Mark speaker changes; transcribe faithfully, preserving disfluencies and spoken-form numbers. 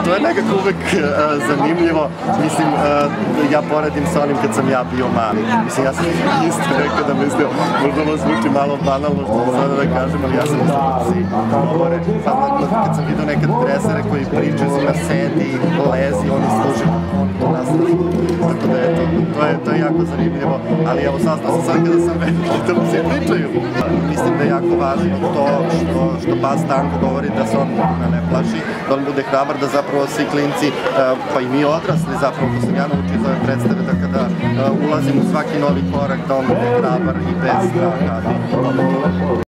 Speaker 1: To je nekako uvek zanimljivo, mislim, ja poredim sa onim kad sam ja bio mali. Mislim, ja sam isto nekada mislio, možda ovo zvuči malo banalno što ću sada da kažem, ali ja sam mislio da psi govore, kad sam vidio nekad dresere koji pričaju svima sedi, lezi, oni služi, oni to nastavljaju. Tako da eto, to je jako zanimljivo, ali evo saznao sam sad kada sam veliki da psi pričaju. Mislim da je jako važno to što pas Tanko govori da se on ne plaši, da on bude hrabar, da zapravo svi klinci, pa i mi odrasli zapravo, ko sam ja naučio iz ove predstave, da kada ulazim u svaki novi korak, da on bude hrabar i bez straha.